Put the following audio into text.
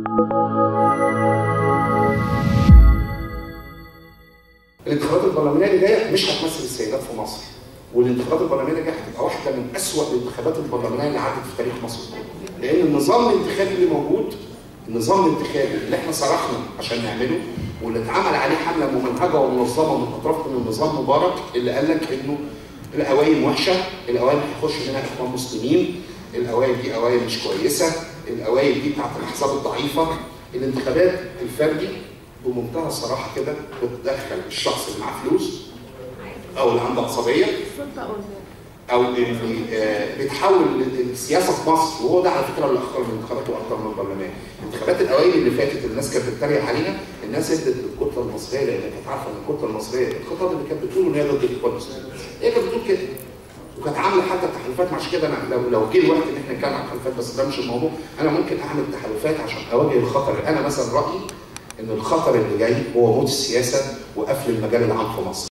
الانتخابات البرلمانيه اللي جايه مش هتمثل السيدات في مصر، والانتخابات البرلمانيه اللي جايه هتبقى واحده من اسوأ الانتخابات البرلمانيه اللي عدت في تاريخ مصر. لان النظام الانتخابي اللي موجود، النظام الانتخابي اللي احنا صرحنا عشان نعمله واللي اتعمل عليه حمله ممنهجه ومنظمه من اطراف من النظام مبارك، اللي قال لك انه القوايم وحشه، القوايم هيخش منها اخوان مسلمين، القوايم دي قوايم مش كويسه، القوايم دي بتاعت الاحزاب الضعيفه. الانتخابات الفردي بمنتهى الصراحه كده بتدخل الشخص اللي معاه فلوس او اللي عنده عصبيه او اللي بتحول السياسه في مصر، وهو ده على فكره اللي اخطر من الانتخابات واكثر من البرلمان. انتخابات الاوائل اللي فاتت الناس كانت بتتريق عليها، الناس ادت للكتله المصريه لان كانت عارفه ان الكتله المصريه الخطاب اللي كانت بتقوله ان هي ضد الاخوان المسلمين. هي كانت بتقول كده وكانت عامله حتى تحالفات. عشان كده انا لو جه الوقت ان احنا نتكلم عن تحالفات، بس ده مش الموضوع، انا ممكن اعمل تحالفات عشان اواجه الخطر. انا مثلا رايي ان الخطر اللي جاي هو موت السياسه وقفل المجال العام في مصر.